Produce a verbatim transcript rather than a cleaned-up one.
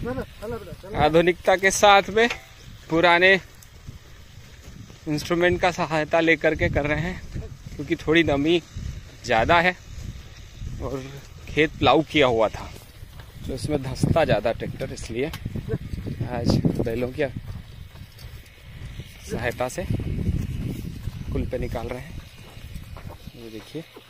आधुनिकता के साथ में पुराने इंस्ट्रूमेंट का सहायता लेकर के कर रहे हैं, क्योंकि थोड़ी नमी ज़्यादा है और खेत प्लाऊ किया हुआ था तो इसमें धंसता ज़्यादा ट्रैक्टर, इसलिए आज बैलों की सहायता से कुल पे निकाल रहे हैं। ये देखिए।